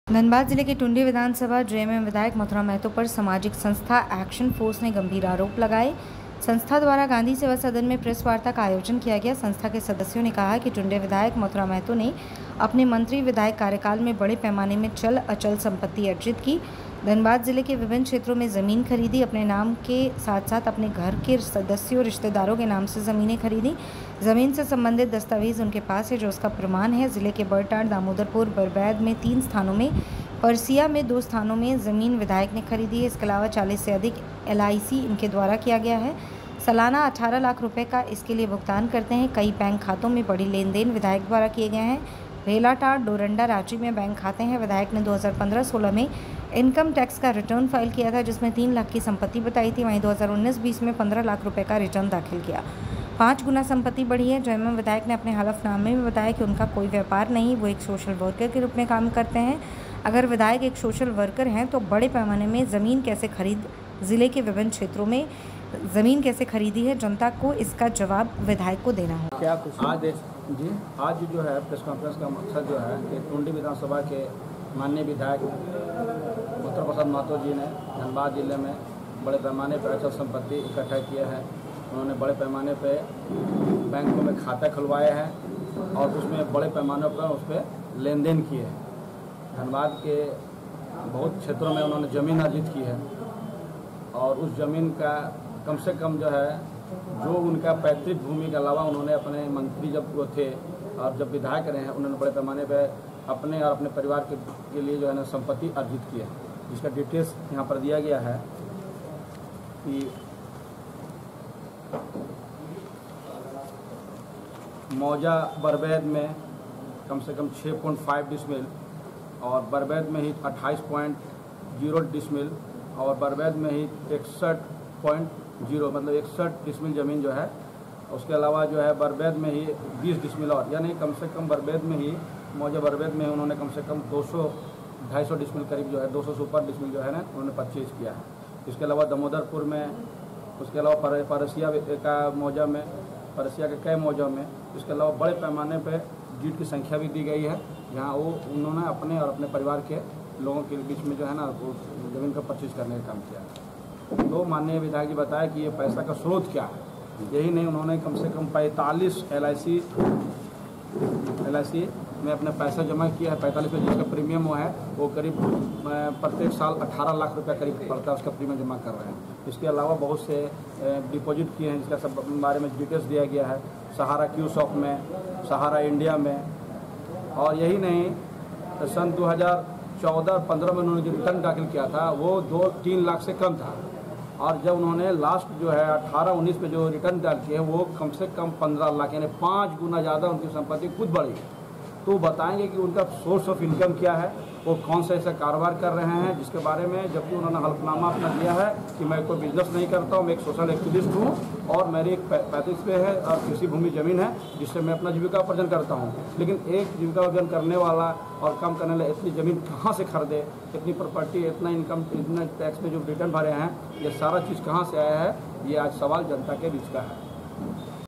धनबाद जिले के टुंडी विधानसभा जेएमएम विधायक मथुरा महतो पर सामाजिक संस्था एक्शन फोर्स ने गंभीर आरोप लगाए। संस्था द्वारा गांधी सेवा सदन में प्रेस वार्ता का आयोजन किया गया। संस्था के सदस्यों ने कहा कि टुंडी विधायक मथुरा महतो ने अपने मंत्री विधायक कार्यकाल में बड़े पैमाने में चल अचल संपत्ति अर्जित की। धनबाद जिले के विभिन्न क्षेत्रों में ज़मीन खरीदी, अपने नाम के साथ साथ अपने घर के सदस्यों रिश्तेदारों के नाम से ज़मीनें खरीदी। ज़मीन से संबंधित दस्तावेज उनके पास है जो उसका प्रमाण है। जिले के बड़टाड़, दामोदरपुर, बरबैद में 3 स्थानों में, परसिया में 2 स्थानों में ज़मीन विधायक ने खरीदी है। इसके अलावा 40 से अधिक LIC इनके द्वारा किया गया है। सालाना 18 लाख रुपए का इसके लिए भुगतान करते हैं। कई बैंक खातों में बड़ी लेन देन विधायक द्वारा किए गए हैं। भेलाटाड़, डोरंडा, रांची में बैंक खाते हैं। विधायक ने 2015-16 में इनकम टैक्स का रिटर्न फाइल किया था जिसमें 3 लाख की संपत्ति बताई थी। वहीं 2019-20 में 15 लाख रुपए का रिटर्न दाखिल किया। 5 गुना संपत्ति बढ़ी है। जेएमएम विधायक ने अपने हलफनामे में बताया कि उनका कोई व्यापार नहीं, वो एक सोशल वर्कर के रूप में काम करते हैं। अगर विधायक एक सोशल वर्कर हैं तो बड़े पैमाने में ज़मीन कैसे खरीद, ज़िले के विभिन्न क्षेत्रों में ज़मीन कैसे खरीदी है, जनता को इसका जवाब विधायक को देना होगा। क्या कुछ आज जो है प्रेस कॉन्फ्रेंस का मकसद जो है कि टुंडी विधानसभा के माननीय विधायक मथुरा प्रसाद महतो जी ने धनबाद जिले में बड़े पैमाने पर अचल संपत्ति इकट्ठा किया है। उन्होंने बड़े पैमाने पर बैंकों में खाते खुलवाए हैं और उसमें बड़े पैमाने पर उस पर लेन देन किए हैं। धनबाद के बहुत क्षेत्रों में उन्होंने ज़मीन अर्जित की है और उस ज़मीन का कम से कम जो है जो उनका पैतृक भूमि के अलावा उन्होंने अपने मंत्री जब वो थे और जब विधायक रहे हैं उन्होंने बड़े पैमाने पर अपने और अपने परिवार के लिए जो है ना संपत्ति अर्जित की है, जिसका डिटेल्स यहाँ पर दिया गया है कि मौजा बरबैद में कम से कम 6.5 डिसमिल और बरबैद में ही 28.0 डिसमिल और बरबैद में ही 61.0 मतलब 61 डिसमिल ज़मीन जो है। उसके अलावा जो है बरबैद में ही 20 डिसमिल और यानी कम से कम बरबैद में ही मौजा बरबैद में उन्होंने कम से कम 200-250 डिसमिल करीब जो है 200 से ऊपर डिसमिल जो है ना उन्होंने परचेज किया है। इसके अलावा दामोदरपुर में, उसके अलावा परसिया का मौजा में, परसिया के कई मौजा में, इसके अलावा बड़े पैमाने पर जीट की संख्या भी दी गई है जहाँ वो उन्होंने अपने और अपने परिवार के लोगों के बीच में जो है ना वो ज़मीन का परचेज करने का काम किया। तो माननीय विधायक जी बताया कि ये पैसा का स्रोत क्या है। यही नहीं, उन्होंने कम से कम 45 LIC में अपना पैसा जमा किया है। 45 में जिसका प्रीमियम हुआ है वो करीब प्रत्येक साल 18 लाख रुपया करीब पड़ता है, उसका प्रीमियम जमा कर रहे हैं। इसके अलावा बहुत से डिपॉजिट किए हैं जिसका सब बारे में डिटेल्स दिया गया है। सहारा क्यूसॉफ्ट में, सहारा इंडिया में। और यही नहीं, सन 2014-15 में उन्होंने जो रिटर्न दाखिल किया था वो 2-3 लाख से कम था और जब उन्होंने लास्ट जो है 18-19 में जो रिटर्न दाखिल किए वो कम से कम 15 लाख यानी 5 गुना ज़्यादा उनकी संपत्ति खुद बढ़ी। तो बताएंगे कि उनका सोर्स ऑफ इनकम क्या है, वो कौन सा ऐसा कारोबार कर रहे हैं जिसके बारे में, जबकि उन्होंने हल्फनामा अपना दिया है कि मैं कोई बिजनेस नहीं करता हूँ, मैं एक सोशल एक्टिविस्ट हूँ और मेरी एक 35 पे है और कृषि भूमि ज़मीन है जिससे मैं अपना जीविका अर्जन करता हूँ। लेकिन एक जीविका अर्जन करने वाला और काम करने वाला इतनी ज़मीन कहाँ से खरीदे, इतनी प्रॉपर्टी, इतना इनकम, इतना टैक्स में जो रिटर्न भरे हैं, ये सारा चीज़ कहाँ से आया है, ये आज सवाल जनता के बीच का है।